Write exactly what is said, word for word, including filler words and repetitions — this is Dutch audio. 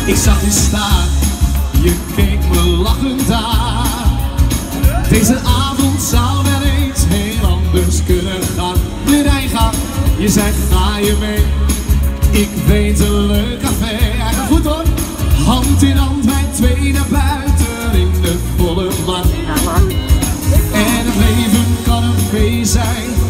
Ik zag je staan, je keek me lachend aan. Deze avond zou wel eens heel anders kunnen gaan. Meneer gaat, je zei ga je mee. Ik weet een leuk café. Hij gaat goed hoor. Hand in hand wij twee naar buiten in de volle maan. En het leven kan een feest zijn.